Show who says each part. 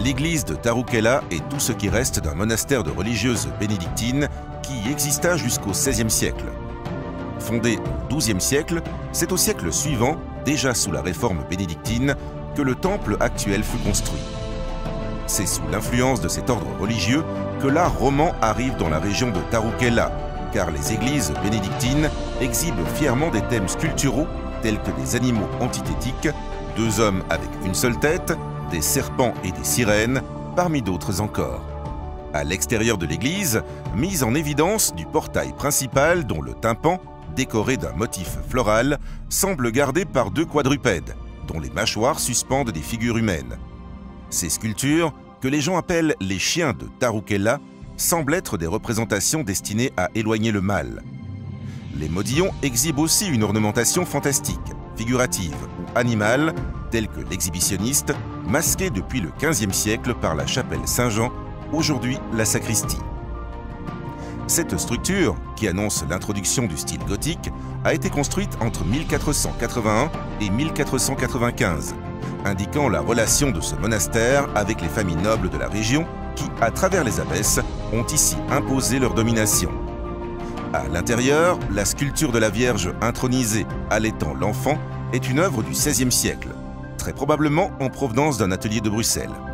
Speaker 1: l'église de Taroukelha est tout ce qui reste d'un monastère de religieuses bénédictines qui exista jusqu'au XVIe siècle. Fondé au XIIe siècle, c'est au siècle suivant, déjà sous la réforme bénédictine, que le temple actuel fut construit. C'est sous l'influence de cet ordre religieux que l'art roman arrive dans la région de Taroukelha, car les églises bénédictines exhibent fièrement des thèmes sculpturaux tels que des animaux antithétiques, deux hommes avec une seule tête, des serpents et des sirènes, parmi d'autres encore. À l'extérieur de l'église, mise en évidence du portail principal dont le tympan, décoré d'un motif floral, semble gardé par deux quadrupèdes, dont les mâchoires suspendent des figures humaines. Ces sculptures, que les gens appellent les chiens de Taroukelha, semblent être des représentations destinées à éloigner le mal. Les modillons exhibent aussi une ornementation fantastique, figurative ou animale, telle que l'exhibitionniste, masqué depuis le XVe siècle par la chapelle Saint-Jean, aujourd'hui la sacristie. Cette structure, qui annonce l'introduction du style gothique, a été construite entre 1481 et 1495, indiquant la relation de ce monastère avec les familles nobles de la région qui, à travers les abbesses, ont ici imposé leur domination. À l'intérieur, la sculpture de la Vierge intronisée allaitant l'enfant est une œuvre du XVIe siècle, très probablement en provenance d'un atelier de Bruxelles.